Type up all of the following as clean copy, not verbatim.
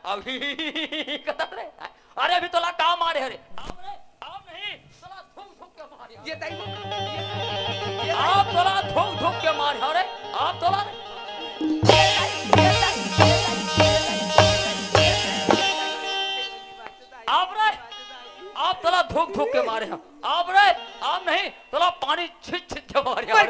अभी कतर रे अरे अभी तोला काम मारे अरे आप नहीं तोला ठोक ठोक के मारे ये ताई आप तोला ठोक ठोक के मारे अरे आप तोला आप तोला धोख धोख के मारे हैं आप रे आप नहीं तोला पानी छिट छिट के मारे हैं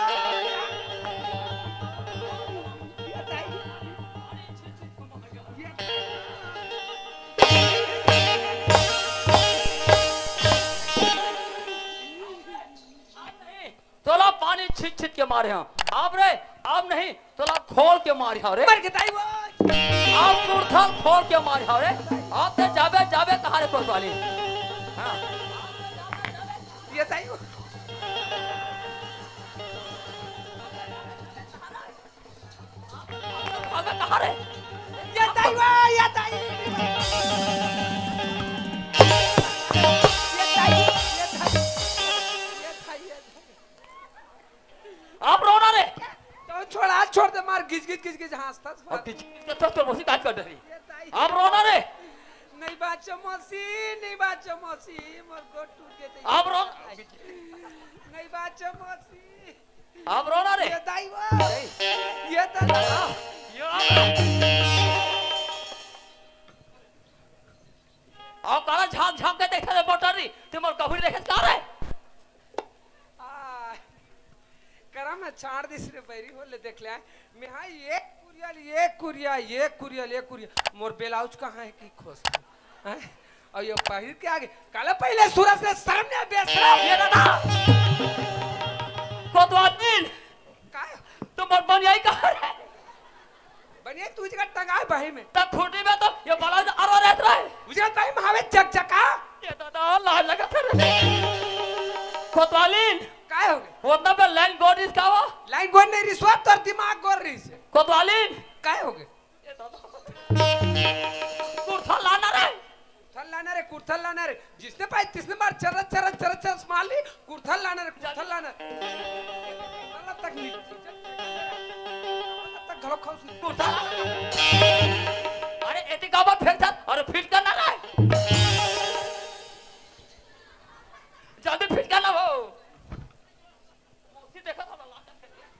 तोला पानी छिट छिट के मारे हैं आप रे आप नहीं तोला खोल के मारे हैं रे आप मूर्था खोल के मारे हैं रे आप तो जाबे जाबे कहां रे कोतवाली हां ये ताई अबे कहां रे ये ताई आप रोना रे तो छोड़ हाथ छोड़ दे मार घिच घिच घिच घिच हंसता अब तो मोसी काट कर रही आप रोना रे नहीं बात मौसी मोर को टूट गए आप रो नहीं बात मौसी आप रोना रे ये ताई ये आप काला झांक झांक के देखा रे मोटरी तुम और कभी देखे का रे करा मैं छाड़ दिस रे बैरी हो ले देख ले मैं हां ये कुरियल मोर ब्लाउज कहां है की खोस हैं और ये पहिर के आगे काला पहले सूरज से शर्म नहीं बेशरम ये दादा कोतवाल का तुम और बनियाई कहां रे बनिया तू जगह टंगाए भाई में तब खूटी में तो ये ब्लाउज अरो रहता है मुझे भाई महावे चकचका ये दादा लाल लगा था कोतवालीन काय हो गए उतना पे लाइन गोड इसका वो लाइन गोड नहीं रिश्वत और दिमाग गोर रही से कोतवालीन काय हो गए ये दादा कुर्ता लाना रे कुर्थल लाना रे जिसने पाई तिसने मार चरच मार ली कुर्थल लाना रे गलत तकनीक तक घलो खाउस कुर्ता अरे एती का बात फेंक अरे फिट करना रे जल्दी फिट करना हो मोसी देखा था लाता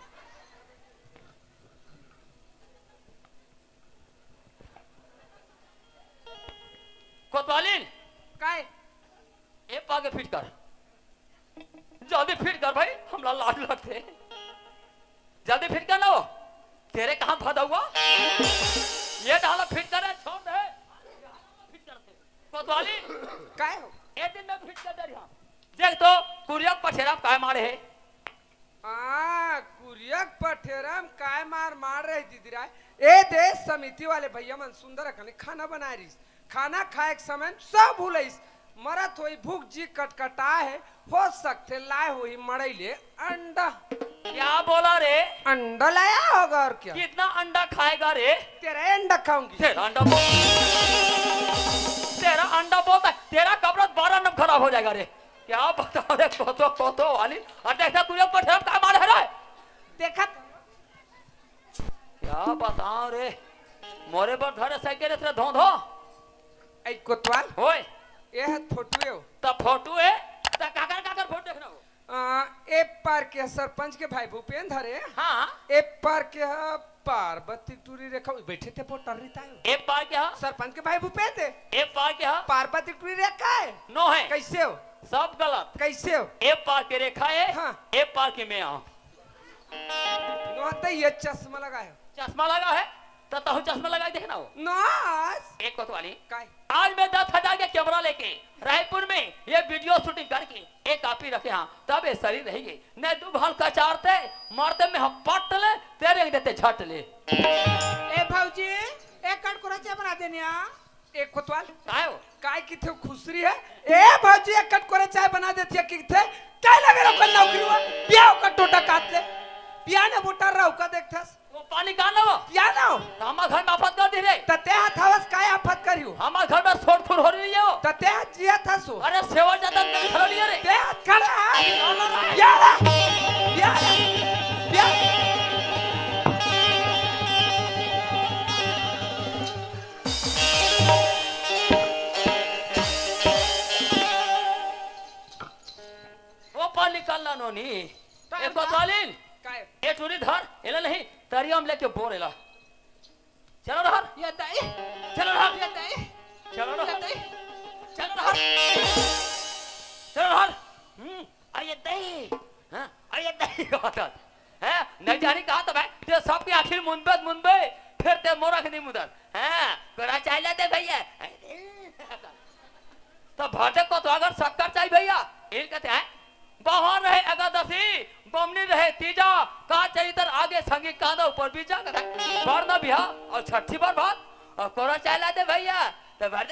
कोतवालीन काय ए पागे फिट कर जल्दी फिट कर भाई हमला लाड लगते जल्दी फिट करना हो तेरे कहां फदा हुआ ये डाला फिट करे छोड़ दे फिट करते कोतवालीन काय हो ए दिन में फिट कर दे यहां देख तो कुरिया पठेरा काय मारे है कुरियक पठेरम काय मार रही दीदी राय ए देश समिति वाले भैया मन सुंदर खाना बना रही खाना खाए के समय सब भूलिस मरत होई भूख जी कटकटा है हो सकते लाए हुई मड़ैले अंडा क्या बोला रे अंडा लाया होगा और क्या कितना अंडा खाएगा रे तेरा अंडा खाऊंगी तेरा अंडा बोलता तेरा कपड़ा 12 नंबर खराब हो जाएगा रे क्या बताओ रे कोतो वाली अरे देखा तुझे पठेरा काय मारे रे देखा क्या बताओ रे मोरे पर धरे साइकिल से धो ऐ कोतवाल ओए ये है फोटो है ता फोटो है ता काकर फोटो देखना हो ए पार के सरपंच के भाई भूपेंद्र हरे हां ए पार के पार्वती टूरी रेखा बैठे थे पोटर रहता है ए पार क्या सरपंच के भाई भूपेंद्र ए पार क्या पार्वती टूरी रेखा है नो है कैसे हो सब गलत कैसे हो ए पार के रेखा है हाँ। ए पार के मैं आऊं नो तो ये चश्मा लगा है चश्मा लगा है तो तहु चश्मा लगा देखना हो नास एक कोतवाली काय आज मैं 10,000 के कैमरा लेके रायपुर में ये वीडियो शूटिंग करके एक कॉपी रखे हाँ तब ये शरीर रहेंगे नहीं तू भाल कचारते मारते में हम पट ले तेरे देते झट ले ए भाऊजी एक कट कोराचे बना देने आ एक कोतवाल काय हो काय की थे खुसरी है ए भाऊजी एक कट कोरा चाय बना देती है की थे काय लगे रो कल नौकरी हुआ बियाह का टोटा काट ले बियाह ने बुटार रहा का देखथस वो पानी काना हो बियाह ना हो हमार घर में आफत कर दी रे तते हाथावस काय आफत करियो हमार घर में छोड़ फुर हो रही है वो तते जिया थसो अरे सेवा ज्यादा खड़ा नहीं है रे ते हाथ खड़ा यारा यारा यारा काय ए टूरी धर एला नहीं तरियम लेके बोर एला चलो धर ये दई चलो धर ये दई चलो ये धर दई चलो धर चलो धर अरे दही हां अरे दही कहता है नहीं जानी कहा तो भाई ते सबके आखिर मुंबई फिर ते मोरा के नहीं मुदर हां करा चाहिए दे भैया तो भाटे को तो अगर शक्कर चाहिए भैया ये कहते हैं बाहर रहे एकादशी बमनी रहे तीजा का चाहिए तर आगे संगी कांदा ऊपर बीजा बार ना बिहा और छठी बार बात और कोरा चाहिए दे भैया तो भाटे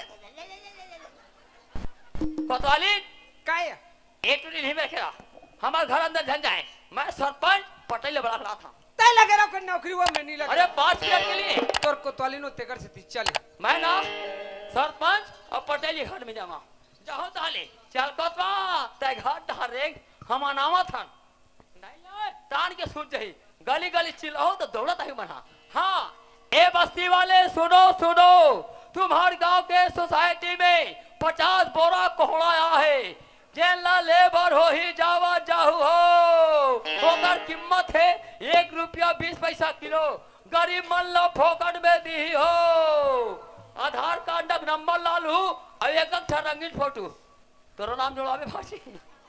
कोतवाली काय एक टूटी नहीं बैठेगा हमारे घर अंदर झन जाए मैं सरपंच पटेल बड़ा रहा था तय लगे रहो नौकरी वो में नहीं लगे अरे 5 मिनट के लिए तोर कोतवाली नो तेकर से ती चल मैं ना सरपंच और पटेली घर में जाऊंगा जाओ ताले चल कोतवा ते घर डारेग हम अनावा था नहीं ले तान के सूट जाई गली गली चिल्लाओ तो दौड़त ही बना हां ए बस्ती वाले सुनो सुनो तुम्हारे गांव के सोसाइटी में 50 बोरा कोहड़ा आया है जेला लेबर हो ही जावा जाहू हो ओकर कीमत है 1 रुपया 20 पैसा किलो गरीब मन लो फोकट में दी हो आधार कार्ड नंबर लालू और एक रंगीन फोटो तोरा नाम जोड़ावे भाषी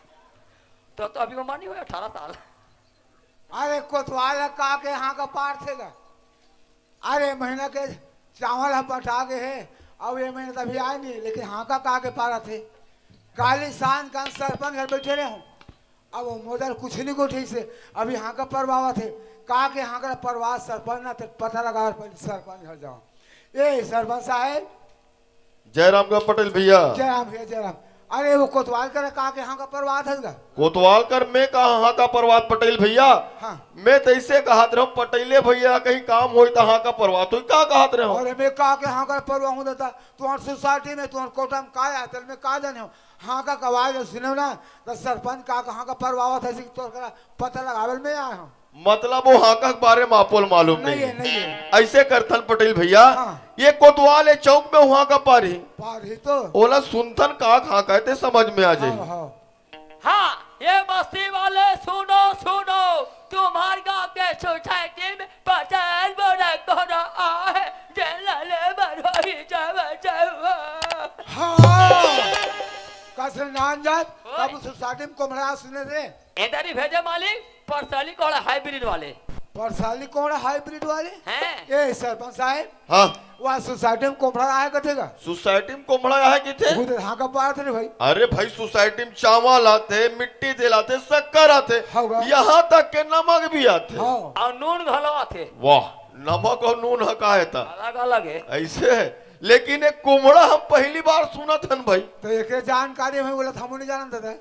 तो अभी वो मानी हुआ 18 साल अरे कोतवाल का के यहाँ का पार थे ना अरे महीना के चावल हम बटा गए हैं अब ये महीने तभी आए नहीं लेकिन हाँ का के पारा थे काली शान का सरपंच घर बैठे रहे हूँ अब वो मोदर कुछ नहीं को ठीक से अभी हाँ का परवावा थे कहा के हाँ का परवाह सरपंच ना तो पता लगा सरपंच घर जाओ ये सरपंच साहब जयराम का पटेल भैया जयराम भैया जयराम अरे वो कोतवाल कर कहा के हाँ का परवाह था कोतवाल कर मैं कहा हाँ का परवात पटेल भैया हाँ मैं तैसे कहत रहो पटेले भैया कहीं काम हो तो हाँ का परवात तो क्या कहत रहे हो अरे मैं कहा के हाँ का परवाह हूँ देता तुम्हारी सोसाइटी में तुम्हारे कोटा में का आया मैं का जाने हो हाँ का कवाज सुने ना तो सरपंच का हाँ का परवाह था तो पता लगावल में आया हूँ मतलब वो हाँ का बारे में आपको मालूम नहीं नहीं है नहीं है ऐसे करथन पटेल भैया हाँ। ये कोतवाल है चौक में वहाँ का पारी पारी तो ओला सुनथन का हाँ कहते समझ में आ जाए हाँ, हाँ। हाँ ये बस्ती वाले सुनो सुनो तुम्हारे गांव के सोसाइटी में 50 बोरा कोहड़ा आया है जेला लेबर हो ही जावा जावा हाँ कैसे नान जात तब सोसाइटी में कोमड़ा सुने थे इधर ही भेजे मालिक परसाली कोहड़ा हाइब्रिड वाले परसाली कौन हाइब्रिड वाले हैं ए सरपंच साहब हाँ वहाँ सोसाइटी में कोमड़ा आया कथेगा सोसाइटी में कोमड़ा है कि थे उधर हाँ का पार थे भाई अरे भाई सोसाइटी में चावल आते मिट्टी दिलाते शक्कर आते होगा। यहाँ तक के नमक भी आते हाँ और नून घलवा थे वाह नमक और नून हका है था अलग अलग है ऐसे है लेकिन एक कुमड़ा हम पहली बार सुना था भाई तो एक जानकारी में बोला था नहीं जानता था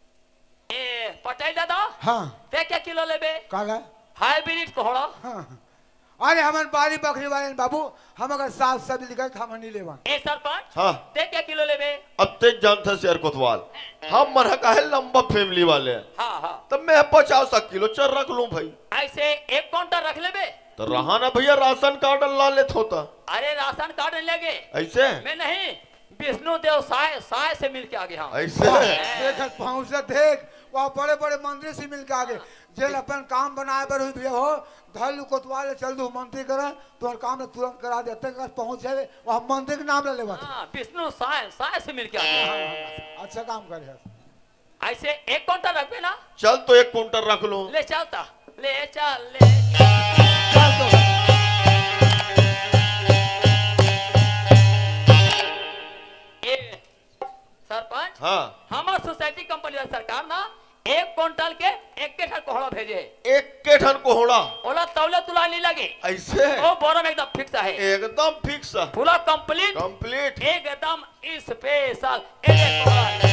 ए पटेल दादा हाँ ते क्या किलो लेबे काला हाइब्रिड कोहड़ा हाँ अरे हमारे बारी बकरी वाले बाबू हम अगर साफ सब्जी लिखा हम नहीं लेवा ए सरपंच हाँ ते क्या किलो लेबे अब तेज जानता शेर कोतवाल हम मरह का है लंबा फैमिली वाले हैं हाँ हाँ तब मैं 50 किलो चर रख लूं भाई ऐसे एक काउंटर रख लेबे तो रहा ना भैया राशन कार्ड ला लेत होता अरे राशन कार्ड नहीं लगे ऐसे मैं नहीं विष्णु देव साय साय से मिल के आगे हाँ ऐसे देख पहुंच देख वहाँ बड़े बड़े मंदिर से मिल के आगे जेल अपन काम बनाए बर हुई भैया हो धल कोतवाल चल दो मंत्री करा तुम्हारे काम तुरंत करा देते पहुंच जाए वहाँ मंदिर के नाम ले लेवा हाँ विष्णु साय साय से मिल के आगे हाँ। अच्छा काम करे ऐसे एक काउंटर रखबे ना चल तो एक कुंटल रख लो ले चलता ले चल ले चल तो ए सरपंच हाँ हमार सोसाइटी कंपनी सरकार ना एक क्विंटल के एक के ठन कोहड़ा भेजे एक के ठन कोहड़ा ओला तौले तुला नहीं लगे ऐसे ओ बोरा में एकदम फिक्स है एकदम फिक्स पूरा कंप्लीट कंप्लीट एकदम स्पेशल एक कोहड़ा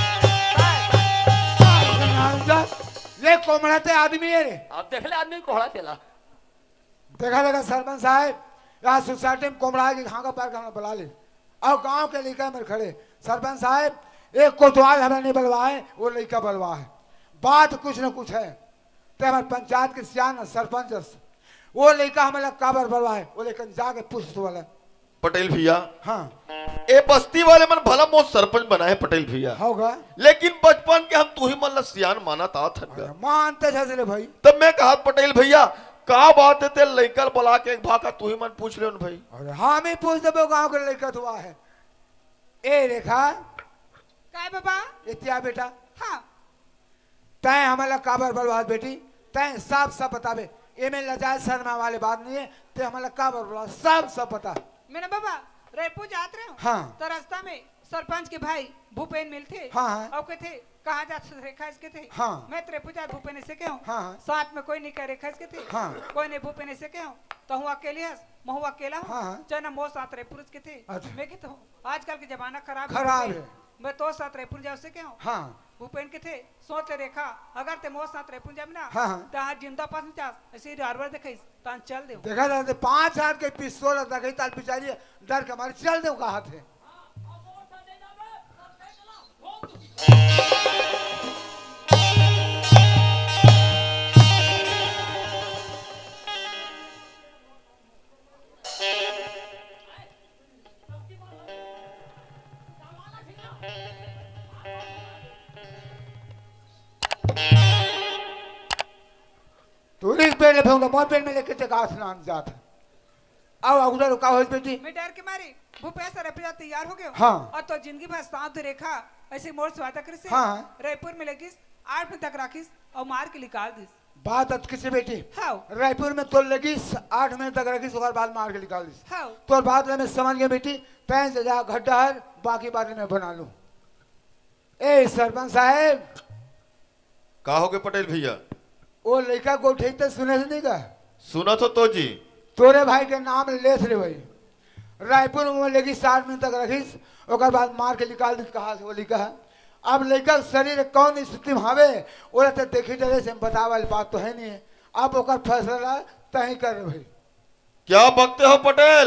ये कोमड़ा ते आदमी है रे अब देख ले आदमी कोहड़ा चला देखा देखा सरपंच साहब यहाँ सोसाइटी में कोमड़ा है कि हाँ का पार का बुला ले और गांव के लड़का में खड़े सरपंच साहब एक कोतवाल हमें नहीं बलवाए वो लड़का बलवा है बात कुछ न कुछ है तो हमारे पंचायत के सियान सरपंच वो लड़का हमें काबर बलवाए वो लेकिन जाके पूछ वाला पटेल भैया हाँ ए बस्ती वाले मन भला मोर सरपंच बनाए पटेल भैया, होगा लेकिन बचपन के हम तू ही मन ला सियान माना था थक मानते थे भाई। तब मैं कहा पटेल भैया का बात है ते लइकल बुला के एक भाका तू ही मन पूछ ले भाई। अरे हाँ मैं पूछ देबो गांव के लड़का हुआ है। ए रेखा काय बाबा? इतिया बेटा हाँ तय हमारा काबर बर्बाद बेटी तय साफ साफ बतावे ये में लजाए शर्मा वाले बात नहीं है ते हमारा काबर बर्बाद साफ साफ पता। मैंने बाबा रायपुर जाते रहे हाँ। तो रास्ता में सरपंच के भाई भूपेन मिलते हाँ। और कहते कहाँ जा रेखा इसके थे हाँ। मैं तेरे पूछा भूपेन से क्यों हाँ। साथ में कोई नहीं कह रेखा इसके थे हाँ। कोई नहीं भूपेन से क्यों तो हूँ अकेले हस मैं हूँ अकेला हूँ हाँ। चना मो साथ रायपुर के थे अच्छा। मैं कहता हूँ आजकल के जमाना खराब है। मैं तो साथ रायपुर जाओ से क्यों हाँ भूपेन के थे सोच ले रेखा अगर ते मोर साथ रायपुर जाब ना हाँ। तो आज जिंदा पास नहीं जा ऐसे रिवाल्वर देखिस तो चल दे देखा जाते 5 हाथ के पिस्तौल रखी ताल पिचारी डर के मारे चल दे कहा थे। तू एक पेड़ ले फेंकूंगा मोर पेड़ में लेके चका स्नान जात अब उधर का हो बेटी मैं डर के मारी भूपेश रायपुर तैयार हो गए हाँ। और तो जिंदगी भर साथ रेखा ऐसे मोर स्वादा कर से हाँ। रायपुर में लगिस 8 बजे तक राखिस और मार के निकाल दिस। बात अब किसी बेटी हाँ रायपुर में तो लगी 8 महीने तक रखी उसके बाद मार के निकाल दी। हाँ तो बात में समझ गए बेटी पैन से जा गड्ढा है बाकी बातें मैं बना लूं। ए सरपंच साहब का हो गए पटेल भैया? वो लड़का को उठे तो सुने से नहीं का सुना तो जी तोरे भाई के नाम ले थे भाई रायपुर में लेगी 60 मिनट तक रखीस और बाद मार के निकाल दी कहा से वो लिखा है। अब लड़का शरीर कौन स्थिति में हवे वो तो देखी डरे से बता वाली बात तो है नहीं है। अब ओकर फैसला तही कर भाई। क्या बकते हो पटेल?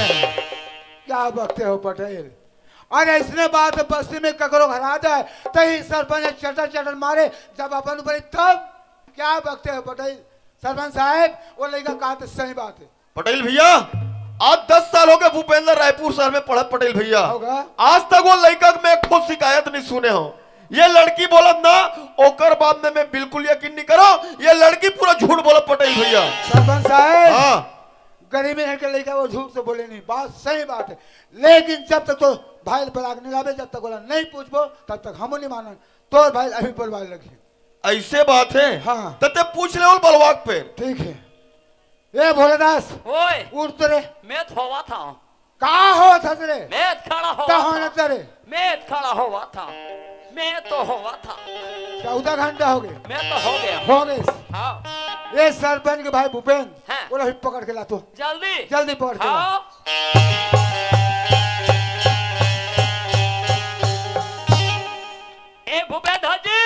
क्या बकते हो पटेल? अरे इसने बात बस्ती में ककरो हरा जाए तही सरपंच चटर चटर मारे जब अपन ऊपर तब क्या बकते हो पटेल? सरपंच साहब वो लड़का कहा तो सही बात है। पटेल भैया आज 10 साल हो गए भूपेंद्र रायपुर शहर में पढ़त पटेल भैया होगा। आज तक वो लड़का मैं खुद शिकायत नहीं सुने हो। ये लड़की बोलत ना ओकर बाद में मैं बिल्कुल यकीन नहीं करो ये लड़की पूरा झूठ बोलत पटेल भैया। सरपंच साहब हाँ गरीबी है के लड़का वो झूठ से बोले नहीं बात सही बात है लेकिन जब तक तो भाई बराग नहीं लावे जब तक बोला नहीं पूछबो तब तक हम नहीं मानन तो भाई अभी बोलवाए लगी। ऐसे बात है हाँ। तते पूछ ले बलवाक पे। ठीक है ये भोलेदास ओए उठ तो रे मैं धोवा था कहा हो था तेरे मैं खड़ा क्या हुआ होना था तेरे मैं खड़ा हुआ था मैं तो हुआ था 14 घंटा हो गए मैं तो हो गया हो गए। हाँ ये सरपंच के भाई भूपेन हाँ। वो अभी पकड़ के ला तो जल्दी जल्दी पकड़ के ला। हाँ ए भूपेंद्र जी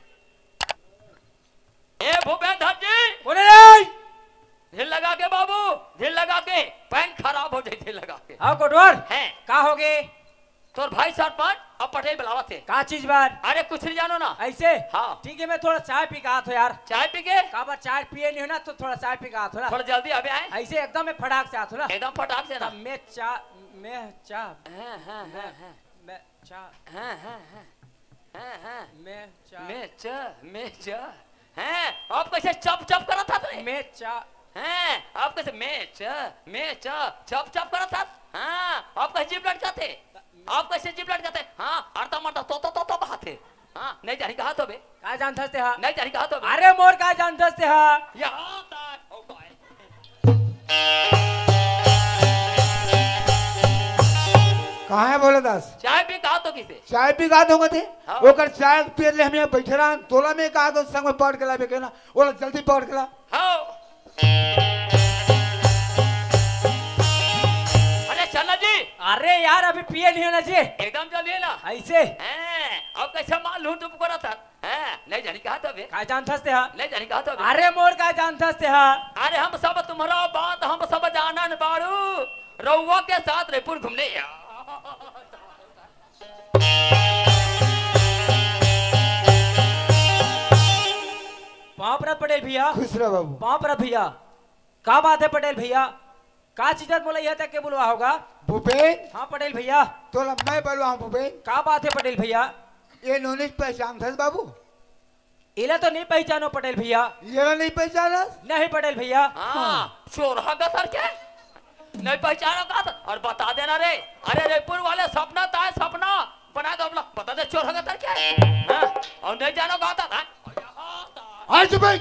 ए भूपेंद्र जी बोले नहीं ढील लगा के बाबू ढील लगा के पैन खराब हो जाए ढील लगा के हाँ कोटवर हैं का हो गए तोर भाई सरपंच अब पटेल बुलावा थे का चीज बार अरे कुछ नहीं जानो ना ऐसे हाँ ठीक है मैं थोड़ा चाय पी का आत हो यार चाय पी के का बार चाय पिए नहीं हो ना तो थोड़ा चाय पी का आत हो ना थोड़ा जल्दी अबे आए ऐसे एकदम मैं फटाक से आत हो ना एकदम फटाक से ना तब मैं चा हाँ हाँ हाँ हाँ मैं चा हाँ हाँ हाँ हाँ हाँ मैं चा मैं च हैं आप कैसे चप चप करा था तूने मैं चा हैं आप कैसे मैं चप चप करा था हाँ आप कैसे जीप लट जाते आप कैसे जीप लट जाते हाँ अड़ता मरता तो बहाते हाँ नहीं जानी कहा तो बे का जानता से हा नहीं जानी कहा तो बे अरे मोर का जानता से हा यहाँ तक हो गए कहाँ है भोलेदास चाय भी कहा तो किसे चाय पी गा दूंगा थे हाँ। ओकर चाय पिए ले हम यहाँ बैठे रहा तोला में कहा तो संग में पकड़ के ला बेके ना बोला जल्दी पकड़ के ला। हाँ अरे चलना जी अरे यार अभी पिए नहीं हो ना जी एकदम जल्दी ना ऐसे हैं अब कैसे माल लूट तुम करा था हैं नहीं जानी कहा तो बे का जानता से हा नहीं जानी कहा तो बे अरे मोर का जानता से हा अरे हम सब तुम्हारा बात हम सब जानन बारू रउआ के साथ रायपुर घूमने वहां पर पटेल भैया खुश रह बाबू। वहां पर भैया का बात है पटेल भैया का चीज बोला यह तक के बुलवा होगा? भूपेन हाँ पटेल भैया। तोला मैं बोलवा भूपेन, का बात है पटेल भैया? ये नोनिस पहचान था बाबू? इला तो नहीं पहचानो पटेल भैया। ये नहीं पहचाना? नहीं पटेल भैया। हाँ चोरहा गतर के नहीं पहचानो का था? और बता देना रे, अरे रेपुर वाले सपना था, सपना बना दो अपना, बता दे चोरहा गतर क्या है? हाँ? और नहीं जानो का था? आज भाई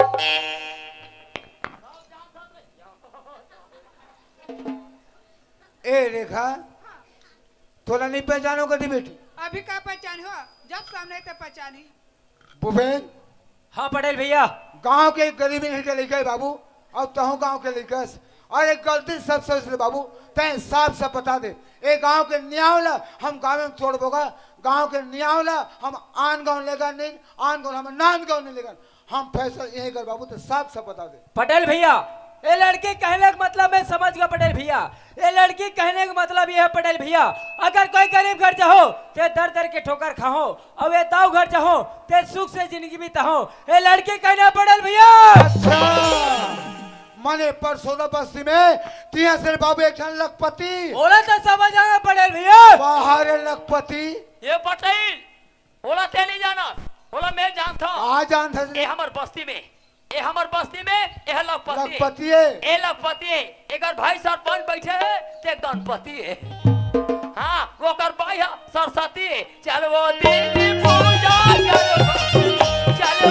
ए रेखा तोला नहीं पहचानो कभी बेटी? अभी का पहचान हो, जब सामने तो पहचानी। भूपेन हाँ पटेल भैया। गांव के गरीबी नहीं के लेके बाबू, और तहु गांव के लेकर और एक गलती सब सोच ले बाबू, तय साफ साफ बता दे। एक गांव के न्यावला हम गांव में छोड़ बोगा, गांव के न्यावला हम आन गांव लेगा नहीं, आन गांव हम नान गांव नहीं लेगा, हम फैसला यही कर बाबू, तो साफ साफ बता दे। पटेल भैया ये लड़की कहने का मतलब मैं समझ गया पटेल भैया। ये लड़की कहने का मतलब ये है पटेल भैया, अगर कोई गरीब घर जाओ ते दर दर के ठोकर खाओ, और ये दाऊ घर जाओ ते सुख से जिंदगी बिताओ। ये लड़की कहना पटेल भैया। अच्छा मने परसों बस्ती में तिया से बाबू एक जन लखपति बोला तो समझ आएगा पटेल भैया। बाहर लखपति ये पटेल बोला तेली जाना, बोला मैं जानता हूँ। आ जान था ये हमार बस्ती में, ये हमार बस्ती में ये लखपति लखपति है। ये लखपति है। एक भाई सरपंच बैठे है ते गणपति है। हाँ वो कर भाई है सरस्वती है। चल वो दीदी पूजा करो, चल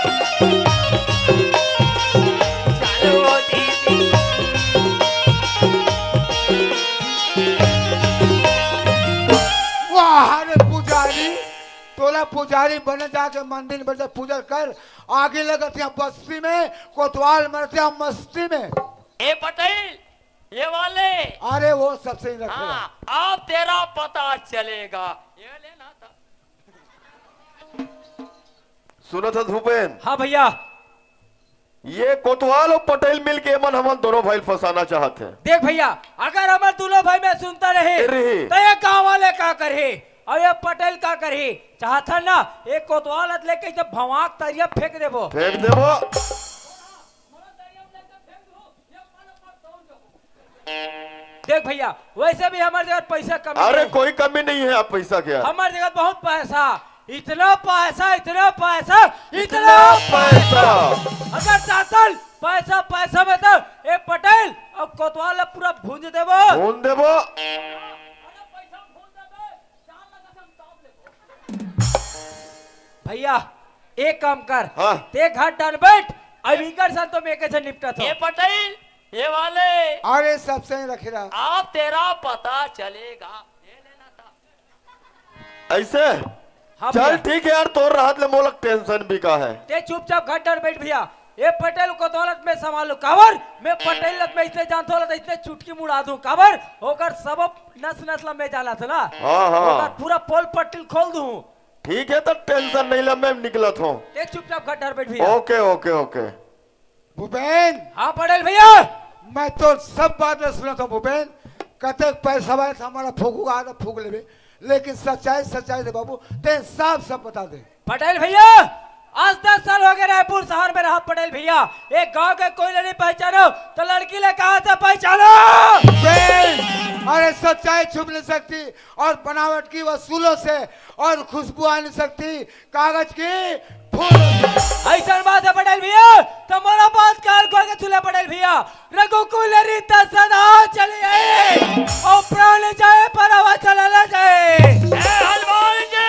वो दीदी। वाह रे पुजारी, तोला पुजारी बने जाके मंदिर में पूजा कर, आगे लगत यहाँ बस्ती में कोतवाल मरते हैं मस्ती में। ए पटेल ये वाले, अरे वो सबसे ही रखेगा। हाँ अब तेरा पता चलेगा। ये लेना था। सुनो था भूपेन, हाँ भैया। ये कोतवाल और पटेल मिल के मन हम दोनों भाई फंसाना चाहते हैं। देख भैया अगर हमारे दोनों भाई में सुनता रहे रहे। तो ये गाँव वाले क्या करे और ये पटेल क्या करे? चाहता ना एक कोतवाल लेके जब भवाक तरिया फेंक देबो। फेंक देबो। देख भैया वैसे भी हमारे जगह पैसा कम अरे कोई कमी नहीं है, आप पैसा क्या? हमारे जगह बहुत पैसा, इतना पैसा इतना पैसा इतना पैसा। अगर चाहतल पैसा पैसा में तो एक पटेल और कोतवाल पूरा भूंज देबो। भून देबो। भैया एक काम कर, हाँ। ते घर डर बैठ, अभी कर सन तो मैं कैसे निपटा था। ये पटेल ये वाले, अरे सबसे ही रखेगा। अब तेरा पता चलेगा। ये लेना था। ऐसे हाँ चल भैया। ठीक है यार, तोर राहत ले मोलक टेंशन भी का है। ते चुपचाप घर डर बैठ भैया। ये पटेल को दौलत में संभालो काबर, मैं पटेल में इसलिए जानता हूँ इसलिए चुटकी मुड़ा दूं काबर, होकर सब नस नस्ल में जाला था ना। हाँ हाँ होकर पूरा पोल पट्टी खोल दूं। ठीक है, तो टेंशन नहीं ले, मैं निकलत हूँ। ते चुपचाप घर डर बैठ भैया। Okay okay okay. भूपेन हाँ पटेल भैया। मैं तो सब बात सुना था भूपेन, कहते पैसा वाले हमारा फूकूगा तो फूक ले, लेकिन सच्चाई सच्चाई दे बाबू, ते साफ सब बता दे। पटेल भैया आज 10 साल हो गए रायपुर शहर में रहा पटेल भैया, एक गांव के कोई नहीं पहचानो तो लड़की ले कहा से पहचानो। अरे सच्चाई छुप नहीं सकती और बनावट की वसूलों से और खुशबू आ नहीं सकती कागज की फूल। ऐसा बात है पटेल भैया, तुम्हारा बात काल खोल के चूल्हे पटेल भैया। रघुकुल रीता सदा चलिए और प्राण जाए पर हवा चला जाए। हलवाई जी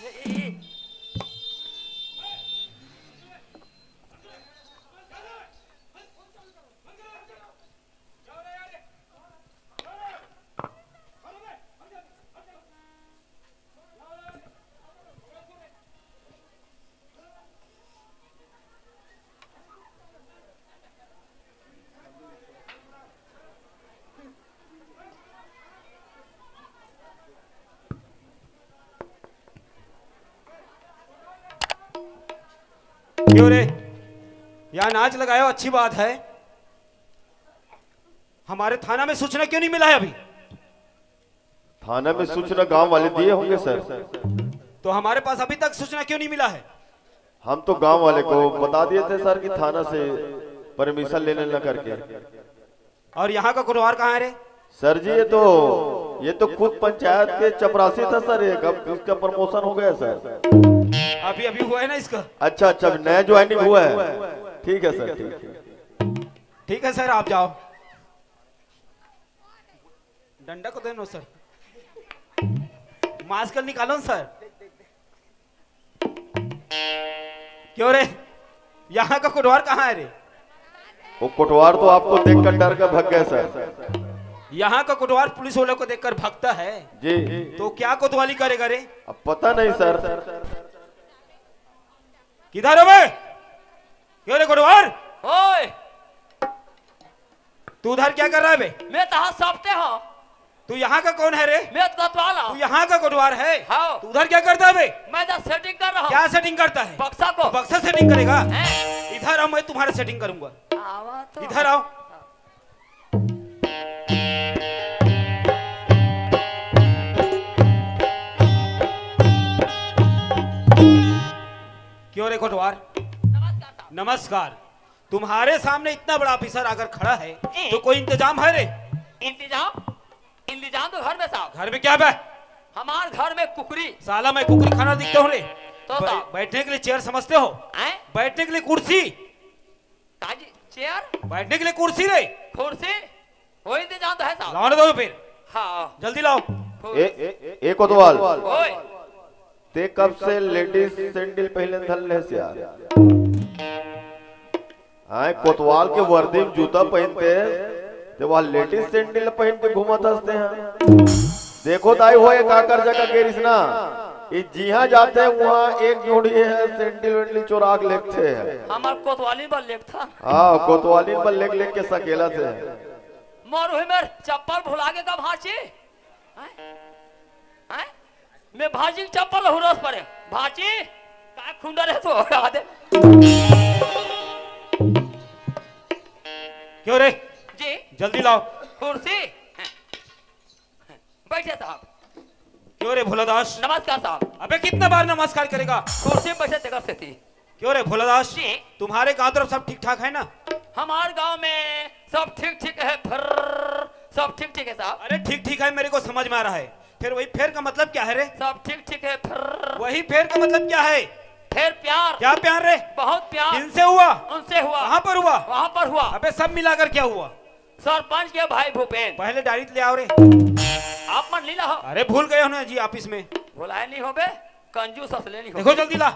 क्यों रे यहाँ नाच लगाया, अच्छी बात है। हमारे थाना में सूचना क्यों नहीं मिला है अभी? थाना में सूचना गांव वाले दिए होंगे सर। तो हमारे पास अभी तक सूचना क्यों नहीं मिला है? हम तो गांव वाले को बता दिए थे सर कि थाना से परमिशन लेने न करके। और यहाँ का कोटवार कहाँ है रे? सर जी ये तो खुद पंचायत के चपरासी था सर, ये कब इसका प्रमोशन हो गया सर? अभी अभी हुआ है ना इसका। अच्छा अच्छा, नया ज्वाइनिंग हुआ है। ठीक है सर, ठीक। ठीक है सर, आप जाओ। डंडा को देनो सर, मास्क निकालो सर। क्यों रे, यहाँ का कोटवार कहाँ है रे? वो कोटवार तो आपको देखकर डर कर भाग गए सर। यहाँ का कोटवार पुलिस वालों को देखकर भागता है जी। तो क्या कोतवाली करेगा रे? अब पता नहीं सर। किधर है बे? क्यों रे कोटवार? ओए, तू उधर क्या कर रहा है बे? मैं तहाँ सपते हूँ। तू यहाँ का कौन है रे? मैं कोतवाल तू हूँ। यहाँ का कोटवार है? हाँ। तू उधर क्या करता है बे? मैं तो सेटिंग कर रहा हूँ। क्या सेटिंग करता है? बक्सा को। बक्सा सेटिंग करेगा? हैं? इधर आओ, मैं तुम्हारा सेटिंग करूंगा। आवा तो। इधर आओ। क्यों रे कोटवार? नमस्कार। तुम्हारे सामने इतना बड़ा ऑफिसर अगर खड़ा है तो कोई इंतजाम है रे? इंतजाम तो घर में साहब। घर में क्या बे? हमारे घर में कुकरी। साला मैं कुकरी खाना दिखता हूँ रे? तो साहब। बैठने के लिए चेयर समझते हो? हैं? बैठने के लिए कुर्सी? काजी चेयर, बैठने के लिए कुर्सी रे? कुर्सी, वो इंतजाम तो है साहब। लाओ ना दो फिर, हाँ। जल्दी लाओ। ए कोतवाल, ओए, ते कब से लेडीज सैंडल पहले धल ले से यार? आए कोतवाल के वर्दी में जूता पहनते तो वह लेडीज सैंडल पहन के घूमत हंसते हैं। देखो ताई हो एक आकर जगह गेरिस ना, जहाँ जाते हैं वहाँ एक जोड़ी है सैंडल वैंडल चोरा के लेते हैं। हमार कोतवाली पर लेक था। हाँ, कोतवाली पर लेक लेक के सकेला से। मोर हुई मेर चप्पल भुला के कब भाची? मैं भाजी की चप्पल हुरस पर भाची का खुंडा रहे तो हटा दे। क्यों रे? जी, जल्दी लाओ। कुर्सी, बैठे साहब। क्यों रे भोलादास? नमस्कार साहब। अबे कितना बार नमस्कार करेगा? कुर्सी में बैठे जगह से थी। क्यों रे भोलादास? जी। तुम्हारे गांव तरफ सब ठीक ठाक है ना? हमारे गांव में सब ठीक ठीक है, सब ठीक ठीक है साहब। अरे ठीक ठीक है मेरे को समझ में आ रहा है, फिर वही फेर का मतलब क्या है रे? सब ठीक ठीक है, वही फेर का मतलब क्या है? फिर प्यार। क्या प्यार रे? बहुत प्यार। किनसे हुआ? उनसे हुआ। कहाँ पर हुआ? वहाँ पर हुआ। अबे सब मिलाकर क्या हुआ? सरपंच के भाई भूपेन। पहले डायरी ले आओ रे। आप मन लीला हो। अरे भूल गए हो ना जी ऑफिस में। भुलाए नहीं हो बे, कंजूस असले नहीं हो। देखो जल्दी ला।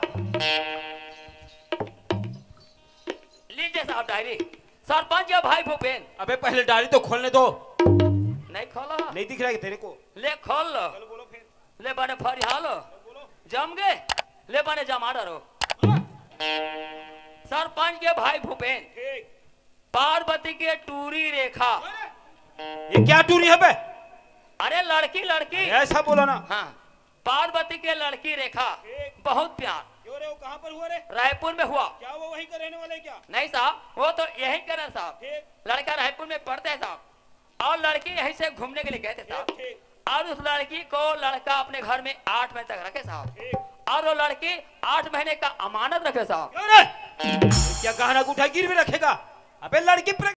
लीजिए साहब डायरी। सरपंच के भाई भूपेन। अबे पहले डायरी तो खोलने दो। नहीं खोला? नहीं दिख रहा है तेरे को? ले खोल लो। चलो बोलो फिर। ले बने फरियालो। जम गए? ले बने जमा डरो। सरपंच के भाई भूपेन। ठीक। पार्वती के टूरी रेखा। ये क्या टूरी है बे? अरे लड़की लड़की। ऐसा बोलो ना। हाँ, पार्वती के लड़की रेखा। बहुत प्यार। क्यों रे, वो कहाँ पर हुआ रे? रायपुर में हुआ। क्या वो वहीं का रहने वाला है क्या? नहीं साहब, वो तो यही करे साहब। ठीक। लड़का रायपुर में पढ़ते है साहब, और लड़की यहीं से घूमने के लिए गए थे साहब। ठीक। और उस लड़की को लड़का अपने घर में 8 महीने तक रखे साहब, ठीक। और वो लड़की 8 महीने का अमानत रखे साहब। क्यों रे? क्या गहना गुठा गिर भी रखेगा? अबे लड़की